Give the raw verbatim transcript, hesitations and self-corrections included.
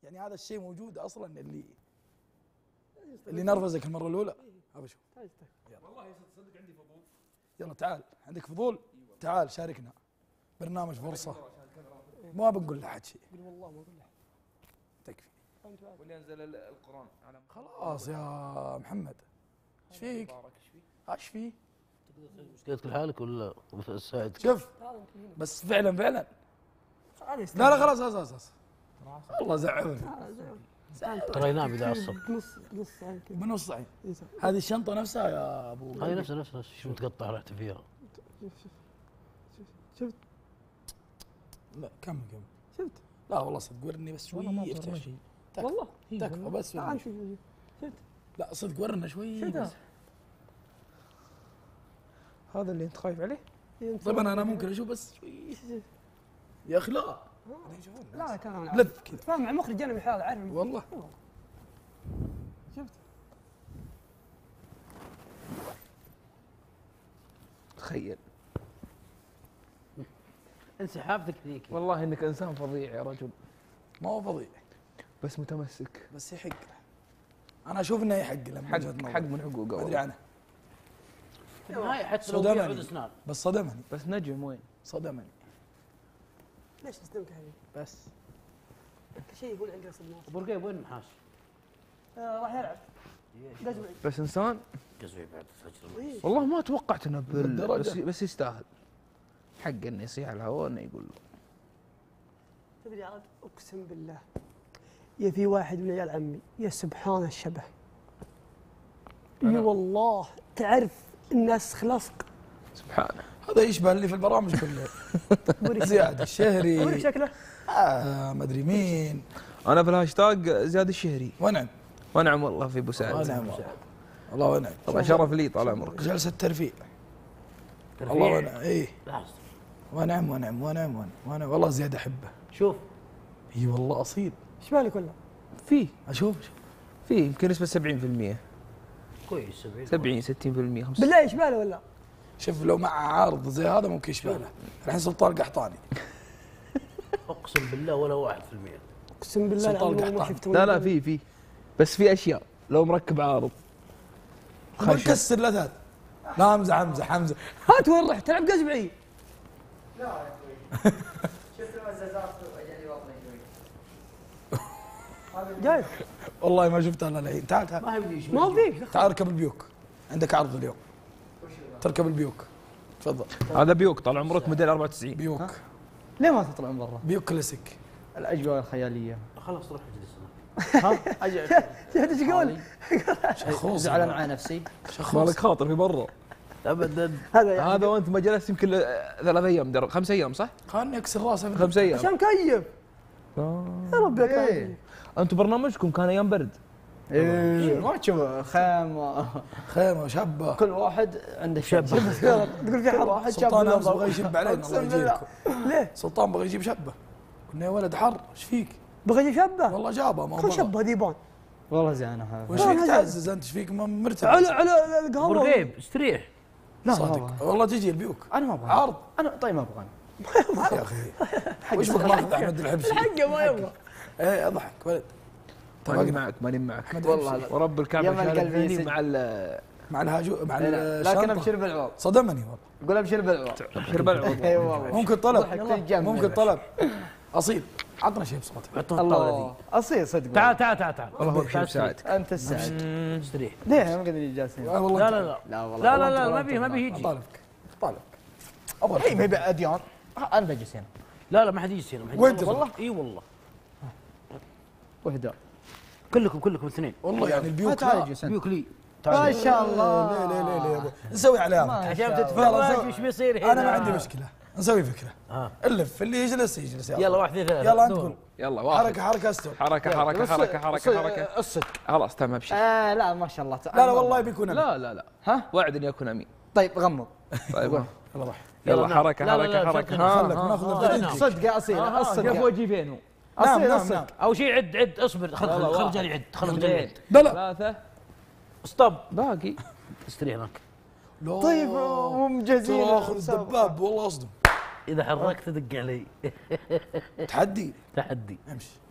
يعني هذا الشيء موجود اصلا اللي اللي نرفزك المره الاولى. ابى اشوف والله صدق عندي فضول. يلا تعال، عندك فضول؟ تعال شاركنا برنامج فرصه. ما بنقول لأحد شيء. قل والله ما اقول لك. تكفي. واللي انزل القران على خلاص يا محمد. ايش فيك؟ ايش فيه؟ مشكلتك لحالك ولا اساعدك؟ شوف بس فعلا فعلا. لا لا خلاص خلاص خلاص. والله زعلني. ترى ينام اذا عصب. بنص بنص عين كذا. بنص عين. هذه الشنطه نفسها يا ابو. هذه نفسها نفسها شو متقطع رحت فيها. شوف شوف شوف شفت. لا كمل كمل. شفت. لا والله صدق ورني بس شوي يفتح شيء. والله تكفى بس. شفت. لا صدق ورنا شوي شفت. بس. هذا اللي انت خايف عليه؟ طيب انا انا ممكن اشوف بس شوي يا اخي. لا لا كان لف كذا. تفاهم مع مخرج انا بحال عارف والله. شفت. تخيل انسحابتك ذيك. والله انك انسان فظيع يا رجل. ما هو فظيع بس متمسك. بس يحق. انا اشوف انه يحق له حق حق من حقوقه. ما ادري عنه. في النهايه حتى لو يعود اسنان. بس صدمني. بس نجم وين؟ صدمني. ليش تصدمك حبيبي؟ بس كل شيء يقول عندي صدمات. ابو رقيب وين محاش؟ آه راح يلعب. قزوي. بس انسان قزوي بعد فجر. إيه. والله ما توقعت انه بال... بالدرجة. بس, بس يستاهل. حق انه يصيح على الهواء انه يقول له. تدري عاد اقسم بالله يا في واحد من عيال عمي يا سبحان الشبه. اي والله تعرف الناس خلاص. سبحانه. هذا يشبه اللي في البرامج كله. زياد الشهري. وريك شكله. آه ما ادري مين. انا في الهاشتاج زياد الشهري. ونعم. ونعم والله في ابو سعد. ونعم والله ونعم. طبعا شرف لي طال عمرك. جلسة ترفيه. ترفيه. الله ونعم. ايه لحظة. ونعم ونعم ونعم ونعم ونعم والله زياد احبه. شوف. اي والله اصيل. ايش بالك ولا؟ فيه اشوف فيه يمكن نسبة سبعين بالمئة. كويس سبعين. سبعين ستين بالمئة خمسين. بالله ايش باله ولا؟ شوف لو مع عارض زي هذا ممكن يشبه له. الحين سلطان القحطاني. اقسم بالله ولا واحد في المئة. اقسم بالله سلطان العظيم ما القحطاني. شفته. لا لا في في بس في اشياء لو مركب عارض. نكسر لثات. لا امزح امزح امزح. هات وين رحت تلعب قزبعي؟ لا يا اخوي شفت المزازات يعني واطني شوي. جاي والله ما شفتها الا الحين. تعال تعال. ما هي بدي ما فيك. تعال اركب البيوك. عندك عرض اليوم. تركب البيوك. تفضل. هذا بيوك طال عمرك موديل أربعة وتسعين. بيوك. ليه ما تطلعون برا؟ بيوك كلاسيك. الاجواء الخياليه. خلاص روح اجلس هناك. ها اجل شفت ايش يقول؟ شخوص. زعلان على نفسي. مالك خاطر في برا. ابدا. هذا يعني هذا وانت ما جلست يمكن ثلاث ايام در... خمس ايام صح؟ خلني اكسر راسه. خمس ايام. عشان مكيف. آه. يا ربي إيه. كيف. انتم برنامجكم كان ايام برد. ايه ما تشوف خيمه خيمه شابه. كل واحد عنده شبه. تقول في حرب. واحد سلطان امس شاب بغى يشب علينا الله يجيركم. ليه؟ سلطان بغى يجيب شبه. قلنا يا ولد حر ايش فيك؟ بغى يجيب شبه. والله جابه ما كل بغى. شبه ذيبان. والله زينه وش فيك تعزز انت ايش فيك مرتب؟ على على ابو القهوه. رقيب استريح. لا صادق والله تجي البيوك. انا ما ابغى عرض. انا طيب ما ابغى يا اخي وش بك ماخذ احمد الحبشي؟ حقه ما يبغى. ايه اضحك ولد. ماني معك ماني معك والله لا. ورب الكعبه يا من شارك قلبي فيني يسد. مع ال مع الهاجو مع لكن الشنطه. ابشر بالعوض. صدمني والله. قول ابشر بالعوض. ابشر بالعوض. اي والله ممكن طلب. تتجمل. ممكن طلب. اصيل عطنا شيء بصوتك. حطوا الطاوله الله اصيل صدق. تعال تعال تعال تعال. والله هو بشيء بساعدك. انت السعد. استريح. ليه ما قاعدين جالسين؟ آه والله لا أنت- لا لا لا والله لا لا لا ما بيه ما بيه يجي. طالبك طالبك. ابغى اي ما يبي اديان انا بجلس هنا لا لا ما حد يجي هنا ما حد وين يجي. تبغى؟ والله اي والله واهداء. كلكم كلكم اثنين. والله يعني البيوك تعال لا. اجلس انت. بيوك لي. ما شاء الله. ليه ليه ليه ليه يا أبو. نسوي علامه. عشان يلا، تتفرج نسوي- وش بيصير هنا. انا ما عندي مشكله نسوي فكره. ها. اللف اللي يجلس يجلس يلا واحد اثنين ثلاثة. يلا انت دور. قول. يلا واحد. حركه حركه استوب. حركه حركه حركه حركه حركه. الصدق. خلاص تمام ابشر. آه لا ما شاء الله. لا لا والله بيكون أمين. لا لا لا ها وعد اني اكون امين. طيب غمض. طيب يلا روح. يلا نام. حركه لا، لا، لا، حركه حركه. شوف ها، خلك ها. ناخذ لا، الفيديو. نام. صدق يا اصيل آه، اصدق كيف يا وجهي فين هو؟ نام اصيل نام اصدق. نام. اول شيء عد عد اصبر خل يلا، خل خل واحد. رجال يعد خل رجال يعد. لا لا ثلاثة. ستوب. باقي. استريح هناك. لا. طيب مو مجهزين. ترى اخذ الدباب والله اصدم. اذا حركت دق علي. تحدي. تحدي. امشي.